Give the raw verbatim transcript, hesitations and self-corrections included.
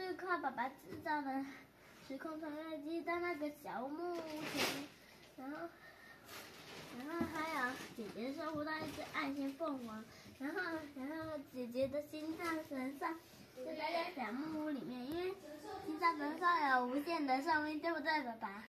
是靠爸爸制造的时空穿越机到那个小木屋前，然后，然后还有姐姐收不到一只爱心凤凰，然后，然后姐姐的心脏神兽就在那小木屋里面，因为心脏神兽有无限的寿命，对不对，爸爸？